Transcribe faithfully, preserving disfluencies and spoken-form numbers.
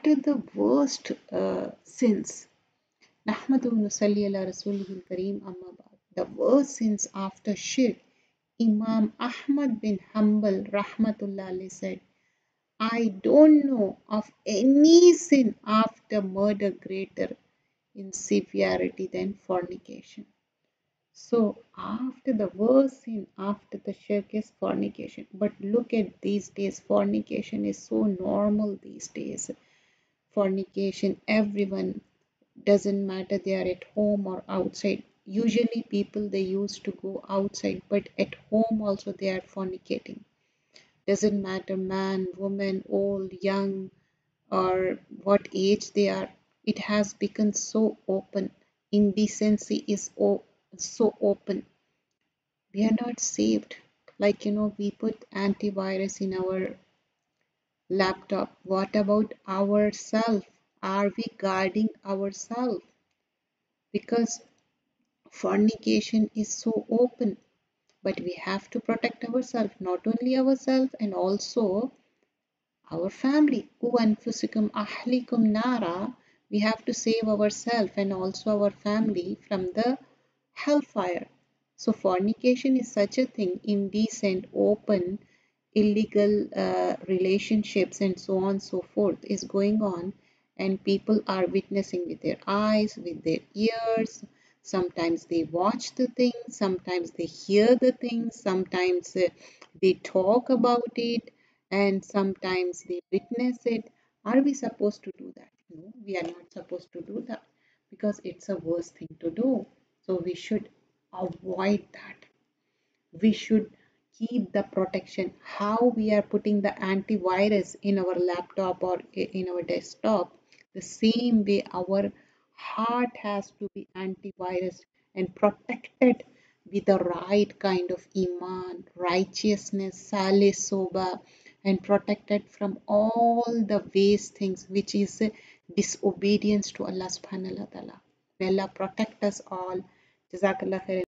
What are the worst uh, sins? Nahmadu nusalli ala rasulihil kareem amma ba'd. The worst sins after shirk. Imam Ahmad bin Hanbal rahmatullah alayhi said, I don't know of any sin after murder greater in severity than fornication. So after the worst sin after the shirk is fornication. But look at these days, fornication is so normal these days. Fornication, everyone, doesn't matter they are at home or outside. Usually people they used to go outside, but at home also they are fornicating. Doesn't matter man, woman, old, young, or what age they are. It has become so open. Indecency is so open. We are not saved. Like, you know, we put antivirus in our laptop. What about ourselves? Are we guarding ourselves? Because fornication is so open, but we have to protect ourselves, not only ourselves and also our family. Ku anfusikum ahlikum nara. We have to save ourselves and also our family from the hellfire. So fornication is such a thing, indecent, open, illegal uh, relationships and so on and so forth is going on, and people are witnessing with their eyes, with their ears. Sometimes they watch the things, sometimes they hear the things, sometimes uh, they talk about it, and sometimes they witness it. Are we supposed to do that? No, we are not supposed to do that because it's a worst thing to do. So we should avoid that. We should keep the protection. How we are putting the antivirus in our laptop or in our desktop, the same way our heart has to be antivirus and protected with the right kind of iman, righteousness, salih soba, and protected from all the waste things which is disobedience to Allah subhanahu wa ta'ala. May Allah protect us all. Jazakallah khair.